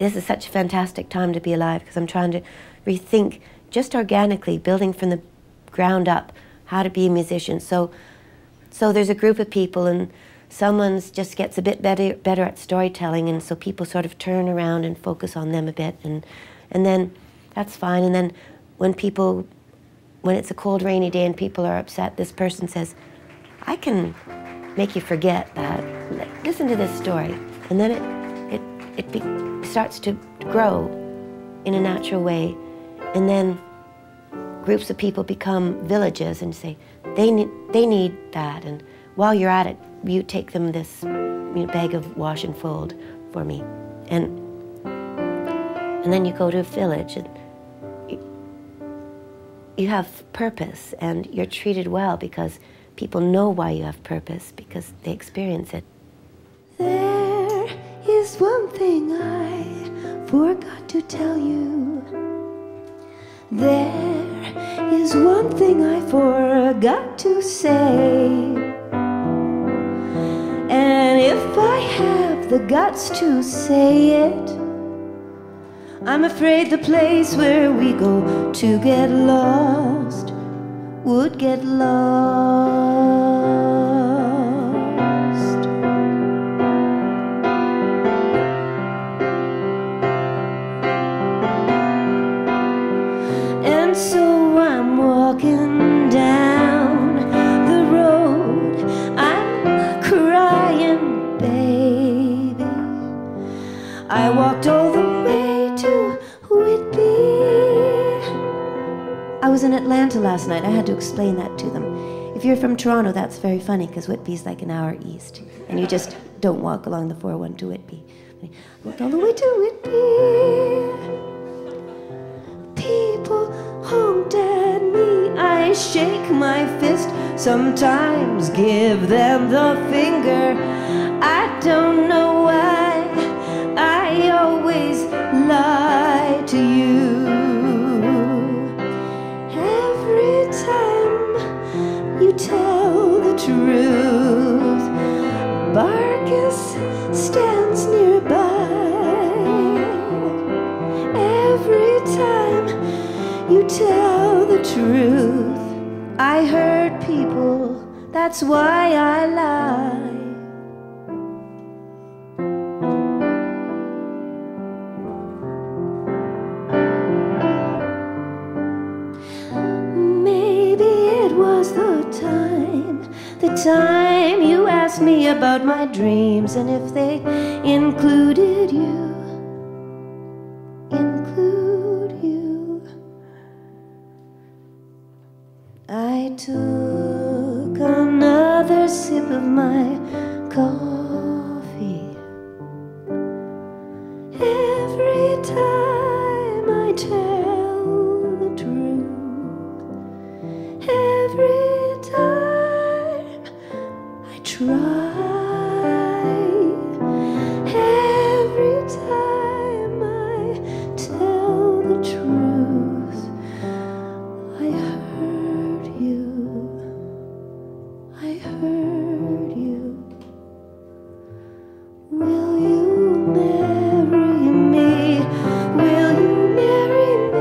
this is such a fantastic time to be alive, because I'm trying to rethink, just organically, building from the ground up, how to be a musician. So there's a group of people, and someone just gets a bit better at storytelling, and so people sort of turn around and focus on them a bit, and then that's fine. And then when it's a cold, rainy day and people are upset, this person says, I can make you forget that. Listen to this story. And then it starts to grow in a natural way. And then groups of people become villages and say, they need that. And while you're at it, you take them this bag of wash and fold for me. And then you go to a village, and you have purpose, and you're treated well because people know why you have purpose, because they experience it. There is one thing I forgot to tell you. There is one thing I forgot to say. And if I have the guts to say it, I'm afraid the place where we go to get lost would get lost. And so I'm walking down the road, I'm crying, baby. I walked all the way to Whitby. I was in Atlanta last night. I had to explain that to them. If you're from Toronto, that's very funny, because Whitby's like an hour east, and you just don't walk along the 401 to Whitby. I walked all the way to Whitby. People honked at me. I shake my fist, sometimes give them the finger. I don't know why I always lie to you. Every time you tell the truth, Barkis stands nearby. Every time you tell the truth, I hurt people, that's why I lie. The time you asked me about my dreams, and if they included you, I took another sip of my coffee. Every time I tell the truth, every time I try, every time I tell the truth, I hurt you, I hurt you. Will you marry me? Will you marry me?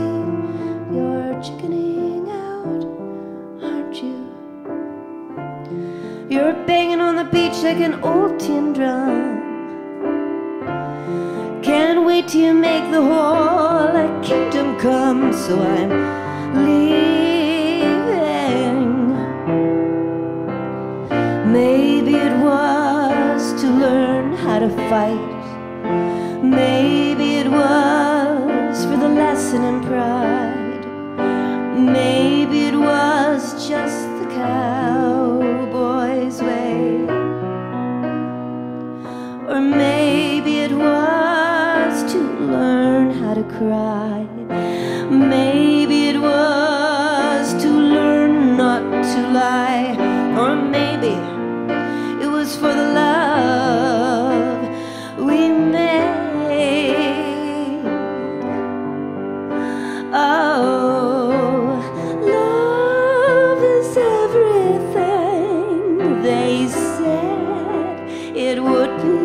you're chickening out, aren't you? You're banging on the beach like an old tin drum. Can't wait till you make the whole kingdom come. So I'm leaving. Maybe it was to learn how to fight. Maybe it was for the lesson in pride. Maybe it was just the cowboy's way. Or maybe it was to learn how to cry. Maybe it was to learn not to lie. Or maybe it was for the love we made. Oh, love is everything they said it would be.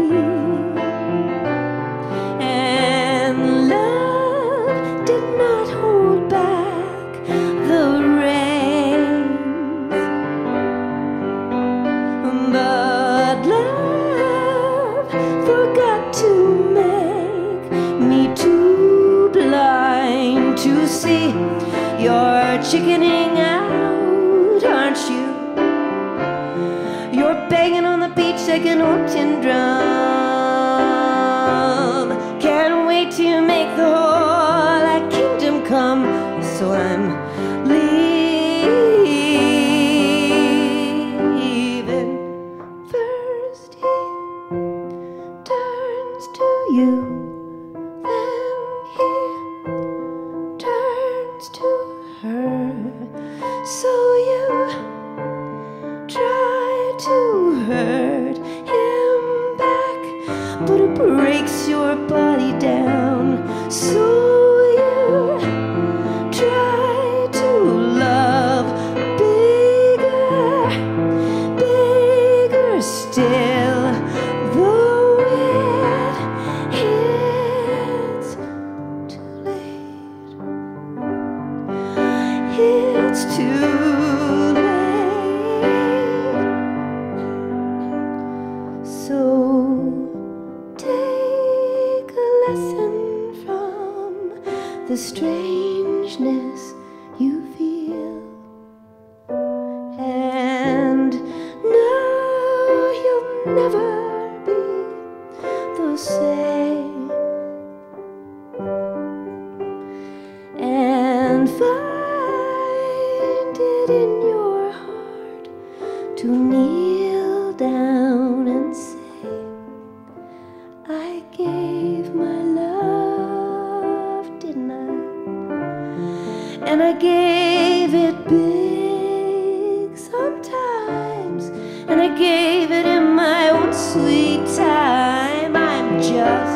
And love did not hold back the reins. But love forgot to make me too blind to see. You're chickening out, aren't you? You're banging on the beach like an old tin drum. Can't wait till you make the whole kingdom come. So I'm leaving. First he turns to you, then he turns to her. So you try to hurt him back, but it breaks your body down. So you try to love bigger, bigger still. Though it's too late, it's too late. So take a lesson from the strangeness you feel, and know you'll never be the same. And find it in your heart to kneel down and say, I gave my love, didn't I? And I gave it big sometimes, and I gave it in my own sweet time. I'm just